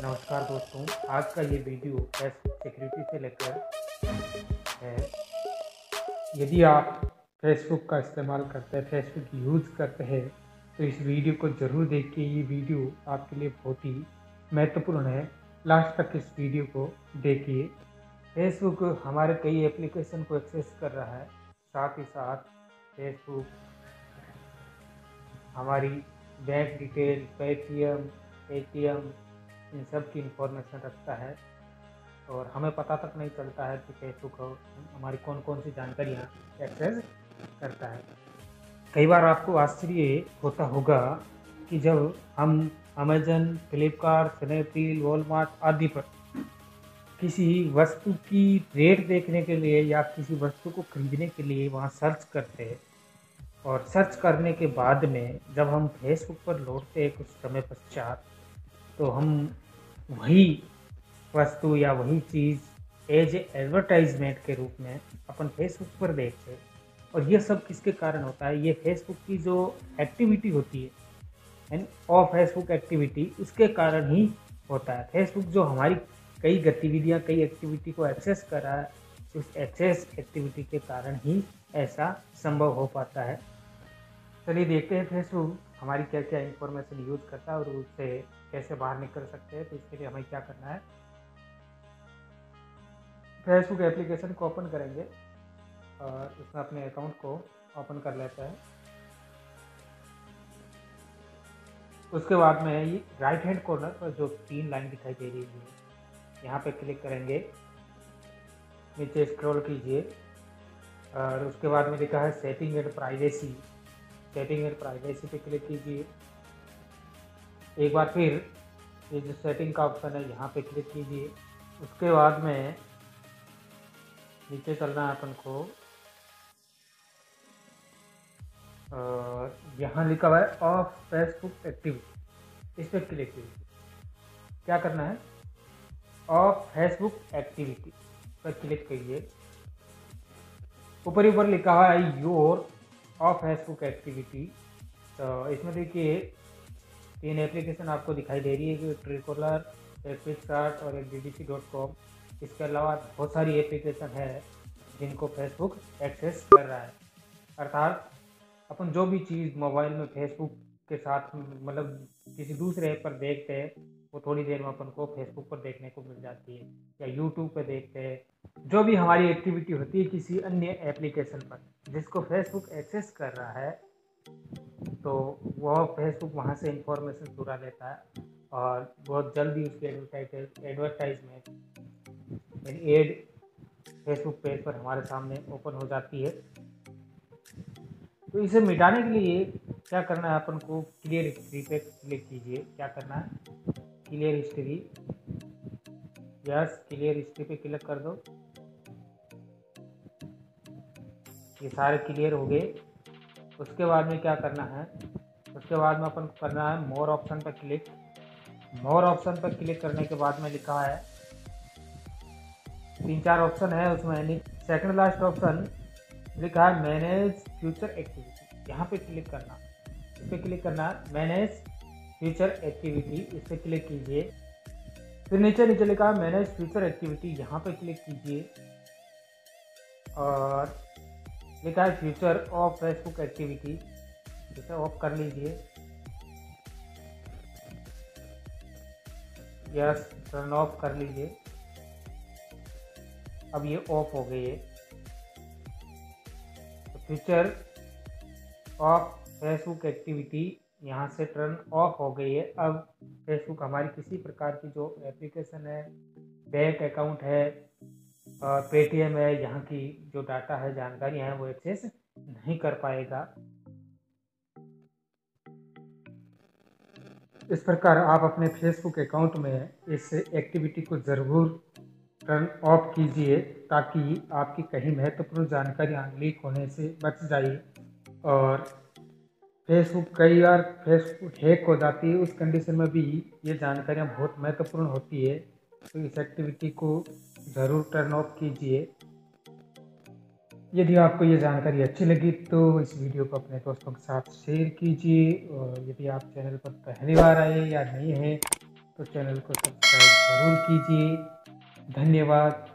नमस्कार दोस्तों, आज का ये वीडियो फेसबुक सिक्योरिटी से लेकर है। यदि आप फेसबुक का इस्तेमाल करते हैं, फेसबुक यूज़ करते हैं, तो इस वीडियो को ज़रूर देखिए। ये वीडियो आपके लिए बहुत ही महत्वपूर्ण है। लास्ट तक इस वीडियो को देखिए। फेसबुक हमारे कई एप्लीकेशन को एक्सेस कर रहा है। साथ ही साथ फेसबुक हमारी बैंक डिटेल, पेटीएम, एटीएम, इन सब की इंफॉर्मेशन रखता है और हमें पता तक नहीं चलता है कि फेसबुक हमारी कौन कौन सी जानकारियाँ एक्सेस करता है। कई बार आपको आश्चर्य होता होगा कि जब हम अमेजन, फ्लिपकार्ट, स्नैपडील, वॉलमार्ट आदि पर किसी वस्तु की रेट देखने के लिए या किसी वस्तु को खरीदने के लिए वहाँ सर्च करते हैं और सर्च करने के बाद में जब हम फेसबुक पर लौटते हैं कुछ समय पश्चात, तो हम वही वस्तु या वही चीज़ एज ए एडवर्टाइजमेंट के रूप में अपन फेसबुक पर देखते हैं। और ये सब किसके कारण होता है? ये फेसबुक की जो एक्टिविटी होती है एंड ऑफ फेसबुक एक्टिविटी, उसके कारण ही होता है। फेसबुक जो हमारी कई गतिविधियाँ, कई एक्टिविटी को एक्सेस कर रहा है, उस एक्सेस एक्टिविटी के कारण ही ऐसा संभव हो पाता है। चलिए देखते हैं फेसबुक हमारी क्या क्या इंफॉर्मेशन यूज़ करता है और उससे कैसे बाहर निकल सकते हैं। तो इसके लिए हमें क्या करना है, फेसबुक एप्लीकेशन को ओपन करेंगे और उसमें अपने अकाउंट को ओपन कर लेते हैं। उसके बाद में ये राइट हैंड कॉर्नर पर जो 3 लाइन दिखाई दे रही है, यहाँ पे क्लिक करेंगे, नीचे स्क्रॉल कीजिए और उसके बाद में लिखा है setting and privacy. Setting and privacy पे क्लिक कीजिए। एक बार फिर ये जो सेटिंग का ऑप्शन है, यहाँ पे क्लिक कीजिए। उसके बाद में नीचे चलना है अपन को और यहाँ लिखा हुआ है ऑफ फेसबुक एक्टिविटी, इस पर क्लिक कीजिए। क्या करना है? ऑफ फेसबुक एक्टिविटी पर क्लिक कीजिए। ऊपर ऊपर लिखा हुआ है योर ऑफ फेसबुक एक्टिविटी। तो इसमें देखिए 3 एप्लीकेशन आपको दिखाई दे रही है कि ट्रूकॉलर, एक फ्लिपकार्ट और एक bbc.com। इसके अलावा बहुत सारी एप्लीकेशन है जिनको फेसबुक एक्सेस कर रहा है। अर्थात अपन जो भी चीज़ मोबाइल में फेसबुक के साथ मतलब किसी दूसरे ऐप पर देखते हैं, वो थोड़ी देर में अपन को फेसबुक पर देखने को मिल जाती है, या यूट्यूब पर देखते हैं। जो भी हमारी एक्टिविटी होती है किसी अन्य एप्लीकेशन पर जिसको फेसबुक एक्सेस कर रहा है, तो वह फेसबुक वहाँ से इंफॉर्मेशन चुरा लेता है और बहुत जल्दी उसकी एडवर्टाइजमेंट एड फेसबुक पेज पर हमारे सामने ओपन हो जाती है। तो इसे मिटाने के लिए क्या करना है, अपन को क्लियर हिस्ट्री पे क्लिक कीजिए। क्या करना है? Clear history, yes, clear history पे क्लिक कर दो। ये सारे क्लियर हो गए। उसके बाद में क्या करना है? उसके बाद में अपन को करना है मोर ऑप्शन पर क्लिक। मोर ऑप्शन पर क्लिक करने के बाद में लिखा है 3-4 ऑप्शन है, उसमें सेकंड लास्ट ऑप्शन लिखा है मैनेज फ्यूचर एक्टिविटी। यहाँ पे क्लिक करना, इस पर क्लिक करना, मैनेज फ्यूचर एक्टिविटी, इस पर क्लिक कीजिए। फिर नीचे नीचे लिखा है मैनेज फ्यूचर एक्टिविटी, यहाँ पे क्लिक कीजिए और लिखा है फ्यूचर ऑफ फेसबुक एक्टिविटी, इसे ऑफ कर लीजिए। यस, टर्न ऑफ कर लीजिए। अब ये ऑफ हो गई है। फ्यूचर ऑफ फेसबुक एक्टिविटी यहाँ से टर्न ऑफ हो गई है। अब फेसबुक हमारी किसी प्रकार की जो एप्लीकेशन है, बैंक अकाउंट है, पेटीएम है, यहाँ की जो डाटा है, जानकारियाँ हैं, वो एक्सेस नहीं कर पाएगा। इस प्रकार आप अपने फेसबुक अकाउंट में इस एक्टिविटी को ज़रूर टर्न ऑफ कीजिए ताकि आपकी कहीं महत्वपूर्ण जानकारियाँ लीक होने से बच जाए। और फेसबुक कई बार फेसबुक हैक हो जाती है, उस कंडीशन में भी ये जानकारियाँ बहुत महत्वपूर्ण होती है। तो इस एक्टिविटी को ज़रूर टर्न ऑफ कीजिए। यदि आपको ये जानकारी अच्छी लगी तो इस वीडियो को अपने दोस्तों के साथ शेयर कीजिए। और यदि आप चैनल पर पहली बार आए या नए हैं तो चैनल को सब्सक्राइब ज़रूर कीजिए। धन्यवाद।